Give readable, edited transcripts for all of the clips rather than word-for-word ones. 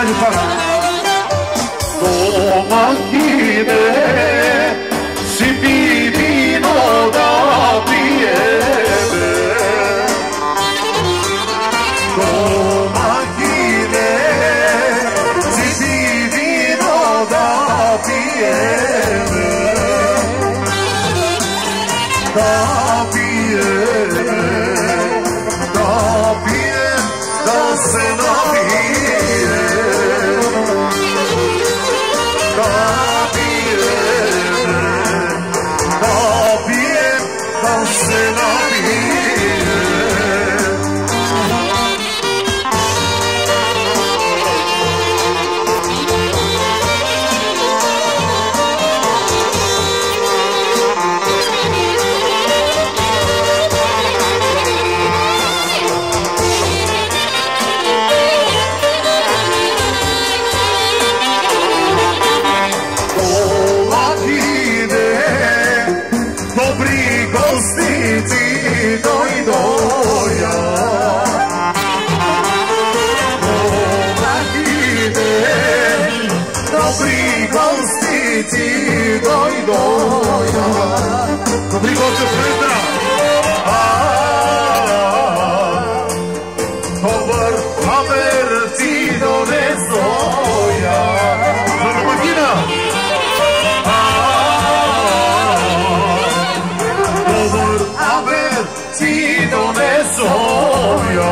Hadi falan. Domatine si vino da pieve. Domatine si vino da pieve. Da pieve, da pieve, da se napije. Da pijem, da se napijem. Doj doja Domatine dobri gostiti doj doja Dobri gosti Petra Dobar haber ti donesoja Domatina Dobar haber ti donesoja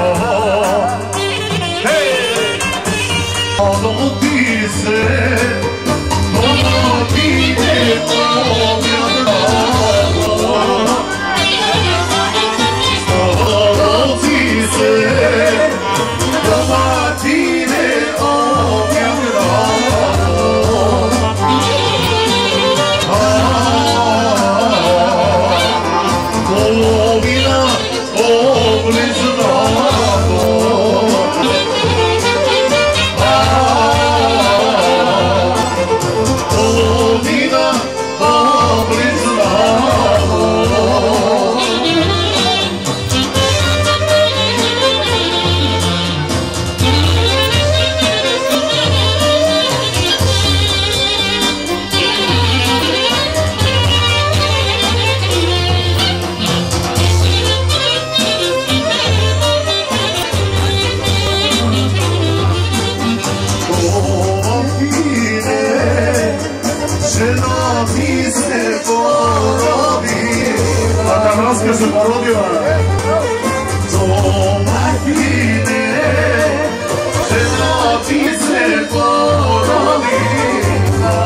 Ono ti se Domatine objavljamo Ono ti se Domatine objavljamo Polovina obliznamo Polovina obliznamo Žena mi se porodila A ta Vlaska se porodila Domatine Žena mi se porodila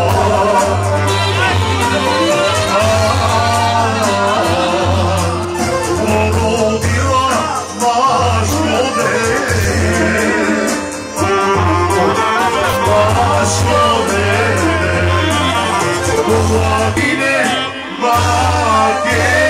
Porodila vaško dete Vaško dete Domatine, Domatine